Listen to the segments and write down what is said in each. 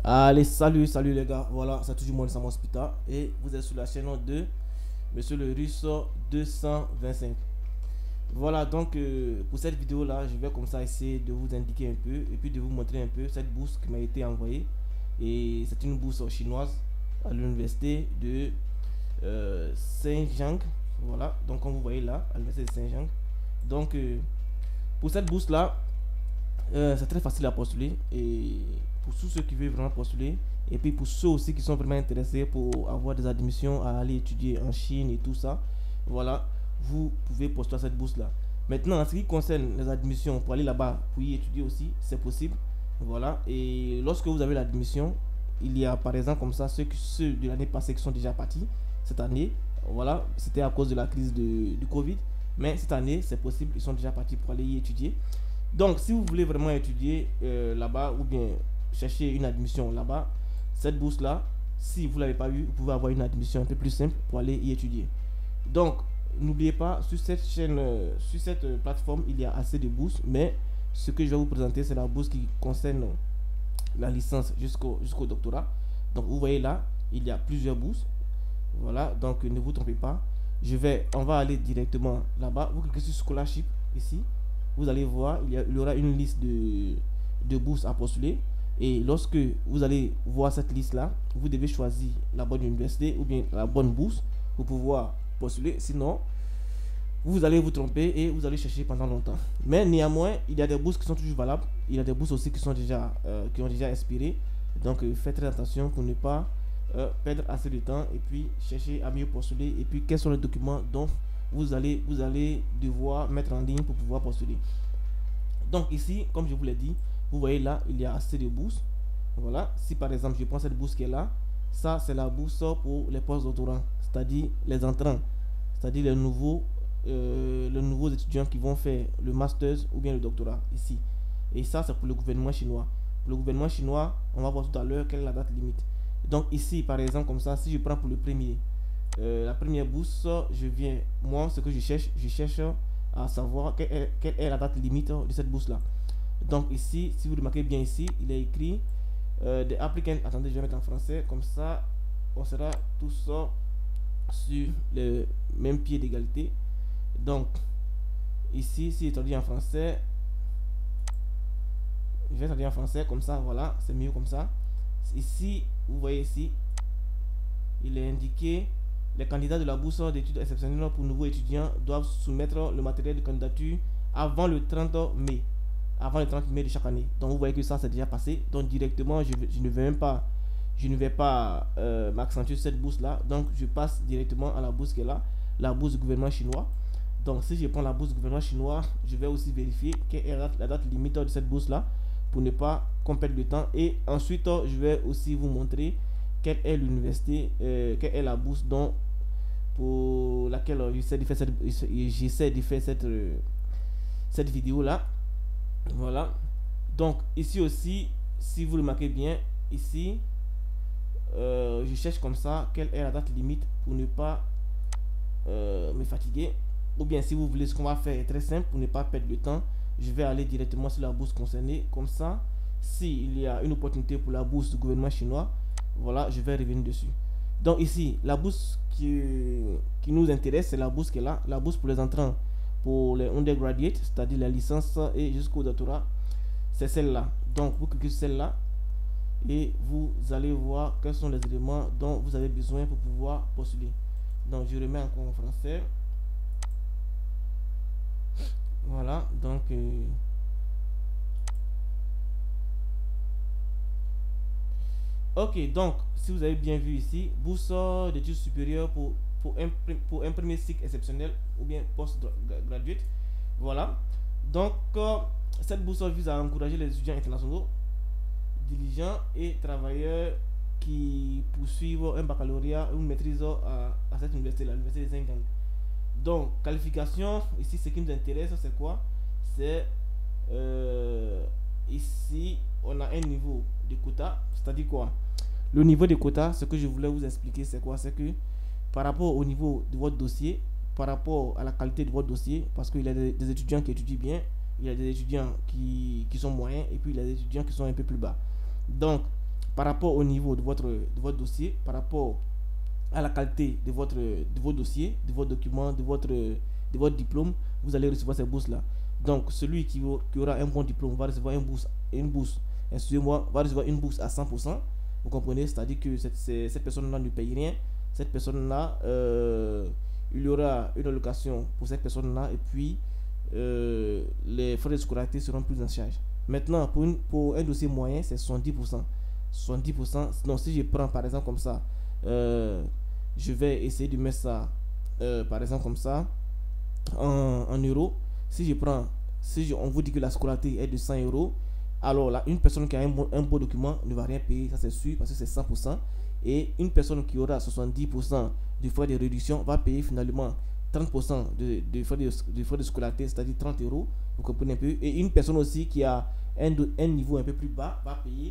Allez, salut les gars. Voilà, c'est toujours moi, Sam Hospital. Et vous êtes sur la chaîne de Monsieur le Russe 225. Voilà, donc pour cette vidéo là, je vais comme ça essayer de vous indiquer un peu et puis de vous montrer un peu cette bourse qui m'a été envoyée. Et c'est une bourse chinoise à l'université de Saint-Jean. Voilà, donc comme vous voyez là, à l'université de Saint-Jean. Donc pour cette bourse là, c'est très facile à postuler et pour tous ceux qui veulent vraiment postuler et puis pour ceux aussi qui sont vraiment intéressés pour avoir des admissions à aller étudier en Chine et tout ça, voilà, vous pouvez postuler à cette bourse là. Maintenant, en ce qui concerne les admissions pour aller là-bas, pour y étudier aussi, c'est possible. Voilà, et lorsque vous avez l'admission, il y a par exemple comme ça ceux de l'année passée qui sont déjà partis cette année. Voilà, c'était à cause de la crise du Covid, mais cette année c'est possible, ils sont déjà partis pour aller y étudier. Donc, si vous voulez vraiment étudier là-bas ou bien chercher une admission là-bas, cette bourse-là, si vous ne l'avez pas eu, vous pouvez avoir une admission un peu plus simple pour aller y étudier. Donc, n'oubliez pas, sur cette chaîne, sur cette plateforme, il y a assez de bourses, mais ce que je vais vous présenter, c'est la bourse qui concerne la licence jusqu'au doctorat. Donc, vous voyez là, il y a plusieurs bourses. Voilà, donc ne vous trompez pas. On va aller directement là-bas. Vous cliquez sur Scholarship ici. Vous allez voir, il y aura une liste de bourses à postuler. Et lorsque vous allez voir cette liste-là, vous devez choisir la bonne université ou bien la bonne bourse pour pouvoir postuler. Sinon, vous allez vous tromper et vous allez chercher pendant longtemps. Mais néanmoins, il y a des bourses qui sont toujours valables. Il y a des bourses aussi qui ont déjà expiré. Donc, faites très attention pour ne pas perdre assez de temps et puis chercher à mieux postuler. Et puis, quels sont les documents dont vous allez devoir mettre en ligne pour pouvoir postuler. Donc ici, comme je vous l'ai dit, vous voyez là, il y a assez de bourses. Voilà, si par exemple je prends cette bourse qui est là, ça c'est la bourse pour les post-doctorants, c'est-à-dire les entrants, c'est-à-dire les nouveaux étudiants qui vont faire le master ou bien le doctorat ici. Et ça c'est pour le gouvernement chinois. Pour le gouvernement chinois, on va voir tout à l'heure quelle est la date limite. Donc ici, par exemple, comme ça, si je prends pour le premier, la première bourse, moi, ce que je cherche à savoir quelle est la date limite de cette bourse-là. Donc ici, si vous remarquez bien ici, il est écrit des applicants. Attendez, je vais mettre en français, comme ça, on sera tous sur le même pied d'égalité. Donc, ici, si je traduis en français, je vais traduire en français, comme ça, voilà, c'est mieux comme ça. Ici, vous voyez ici, il est indiqué. Les candidats de la bourse d'études exceptionnelles pour nouveaux étudiants doivent soumettre le matériel de candidature avant le 30 mai. Avant le 30 mai de chaque année. Donc vous voyez que ça c'est déjà passé. Donc directement, je ne vais pas m'accentuer sur cette bourse là. Donc je passe directement à la bourse qui est là, la bourse du gouvernement chinois. Donc si je prends la bourse du gouvernement chinois, je vais aussi vérifier quelle est la date limite de cette bourse là pour ne pas qu'on perde de temps. Et ensuite, je vais aussi vous montrer quelle est l'université, quelle est la bourse dont pour laquelle j'essaie de faire cette vidéo là. Voilà, donc ici aussi, si vous remarquez bien ici, je cherche comme ça quelle est la date limite pour ne pas me fatiguer. Ou bien si vous voulez, ce qu'on va faire est très simple pour ne pas perdre le temps. Je vais aller directement sur la bourse concernée. Comme ça, s'il y a une opportunité pour la bourse du gouvernement chinois, voilà, je vais revenir dessus. Donc ici, la bourse qui nous intéresse, c'est la bourse qui est là, la bourse pour les entrants, pour les undergraduates, c'est-à-dire la licence et jusqu'au doctorat, c'est celle-là. Donc vous cliquez sur celle-là et vous allez voir quels sont les éléments dont vous avez besoin pour pouvoir postuler. Donc je remets encore en français. Voilà, donc ok, donc si vous avez bien vu ici, bourse d'études supérieures pour un premier cycle exceptionnel ou bien post-graduate. Voilà, donc cette bourse vise à encourager les étudiants internationaux, diligents et travailleurs qui poursuivent un baccalauréat ou une maîtrise à cette université, l'université de Zhejiang. Donc, qualification, ici ce qui nous intéresse, c'est quoi? C'est ici, on a un niveau de quota, c'est-à-dire quoi? Le niveau de quota, ce que je voulais vous expliquer, c'est quoi? C'est que par rapport au niveau de votre dossier, par rapport à la qualité de votre dossier, parce qu'il y a des étudiants qui étudient bien, il y a des étudiants qui sont moyens, et puis il y a des étudiants qui sont un peu plus bas. Donc, par rapport au niveau de votre dossier, par rapport à la qualité de vos dossiers, de vos documents, de votre diplôme, vous allez recevoir ces bourses là. Donc celui qui aura un bon diplôme va recevoir une bourse, excusez-moi, va recevoir une bourse à 100%. Vous comprenez? C'est-à-dire que cette personne-là ne paye rien. Cette personne-là, il y aura une allocation pour cette personne-là, et puis les frais de scolarité seront plus en charge. Maintenant, pour un dossier moyen, c'est 70%. 70%. Donc si je prends par exemple comme ça, je vais essayer de mettre ça par exemple comme ça en euros. Si on vous dit que la scolarité est de 100 euros, alors là, une personne qui a un bon document ne va rien payer, ça c'est sûr, parce que c'est 100%. Et une personne qui aura 70% du frais de réduction va payer finalement 30% de frais de scolarité, c'est-à-dire 30 euros. Vous comprenez un peu? Et une personne aussi qui a un niveau un peu plus bas va payer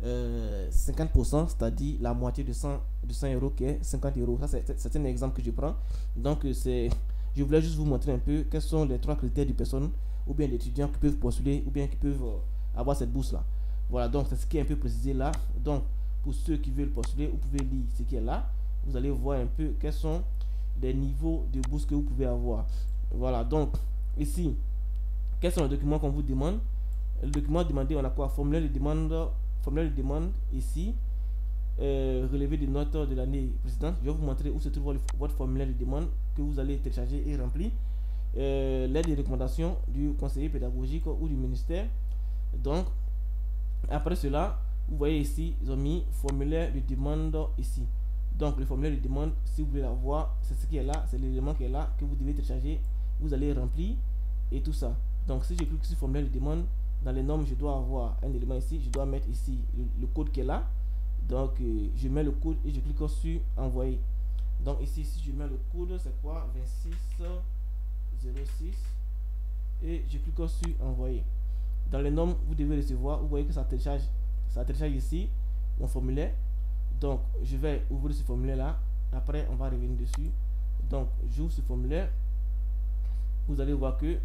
50%, c'est-à-dire la moitié de 100 euros, qui est 50 euros. Ça, c'est un exemple que je prends. Donc, je voulais juste vous montrer un peu quels sont les trois critères de personnes ou bien d'étudiants qui peuvent postuler ou bien qui peuvent avoir cette bourse-là. Voilà, donc c'est ce qui est un peu précisé là. Donc, pour ceux qui veulent postuler, vous pouvez lire ce qui est là. Vous allez voir un peu quels sont les niveaux de bourse que vous pouvez avoir. Voilà, donc, ici, quels sont les documents qu'on vous demande? Le document demandé, on a quoi? Formulaire de demande ici. Relevé des notes de l'année précédente. Je vais vous montrer où se trouve votre formulaire de demande que vous allez télécharger et remplir. L'aide de recommandation du conseiller pédagogique ou du ministère. Donc, après cela, vous voyez ici, ils ont mis formulaire de demande ici. Donc, le formulaire de demande, si vous voulez l'avoir, c'est ce qui est là, c'est l'élément qui est là, que vous devez télécharger. Vous allez remplir et tout ça. Donc, si je clique sur formulaire de demande, dans les normes, je dois avoir un élément ici. Je dois mettre ici le code qui est là. Donc, je mets le code et je clique sur envoyer. Donc, ici, si je mets le code, c'est quoi? 2606. Et je clique sur envoyer. Dans les normes, vous devez recevoir. Vous voyez que ça télécharge ici mon formulaire. Donc, je vais ouvrir ce formulaire là. Après, on va revenir dessus. Donc, j'ouvre ce formulaire. Vous allez voir que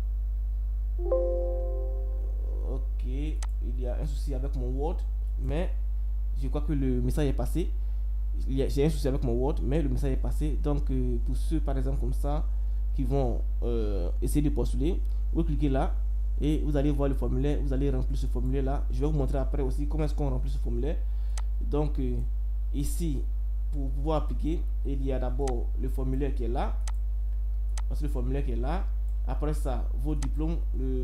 ok, il y a un souci avec mon Word, mais je crois que le message est passé. J'ai un souci avec mon Word, mais le message est passé. Donc, pour ceux par exemple comme ça qui vont essayer de postuler, vous cliquez là et vous allez voir le formulaire. Vous allez remplir ce formulaire là. Je vais vous montrer après aussi comment est-ce qu'on remplit ce formulaire. Donc, ici, pour pouvoir appliquer, il y a d'abord le formulaire qui est là. Le formulaire qui est là. Après ça, vos diplômes,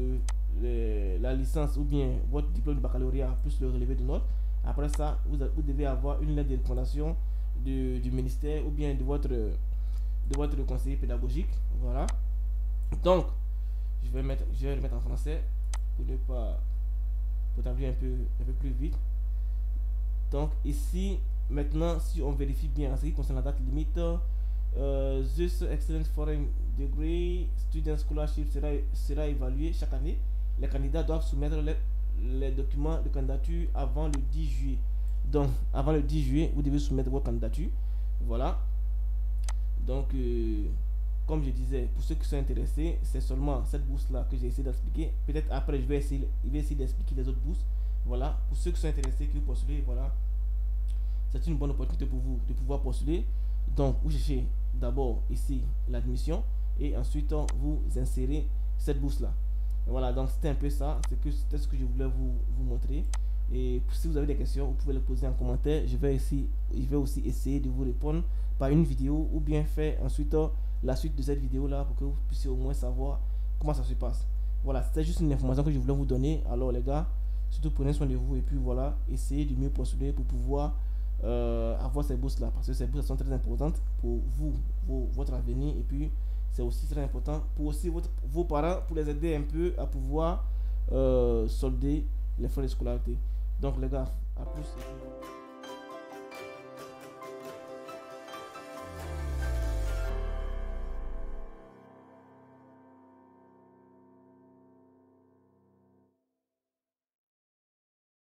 la licence ou bien votre diplôme de baccalauréat plus le relevé de notes. Après ça, vous devez avoir une lettre de recommandation du ministère ou bien de votre conseiller pédagogique. Voilà. Donc, je vais le mettre en français pour ne pas traduire un peu plus vite. Donc ici, maintenant, si on vérifie bien en ce qui concerne la date limite, this Excellent Foreign Degree Student Scholarship sera évalué chaque année. Les candidats doivent soumettre les documents de candidature avant le 10 juillet. Donc, avant le 10 juillet, vous devez soumettre vos candidatures. Voilà. Donc, comme je disais, pour ceux qui sont intéressés, c'est seulement cette bourse-là que j'ai essayé d'expliquer. Peut-être après, je vais essayer d'expliquer les autres bourses. Voilà. Pour ceux qui sont intéressés, qui veulent postuler, voilà. C'est une bonne opportunité pour vous de pouvoir postuler. Donc, vous cherchez d'abord ici l'admission et ensuite vous insérez cette bourse-là. Voilà, donc c'était un peu ça. C'était ce que je voulais vous montrer. Et si vous avez des questions, vous pouvez les poser en commentaire. Je vais aussi essayer de vous répondre par une vidéo ou bien faire ensuite la suite de cette vidéo-là pour que vous puissiez au moins savoir comment ça se passe. Voilà, c'était juste une information que je voulais vous donner. Alors les gars, surtout prenez soin de vous et puis voilà, essayez de mieux postuler pour pouvoir avoir ces bourses là, parce que ces bourses sont très importantes pour vous, votre avenir, et puis c'est aussi très important pour aussi vos parents, pour les aider un peu à pouvoir solder les frais de scolarité. Donc les gars, à plus.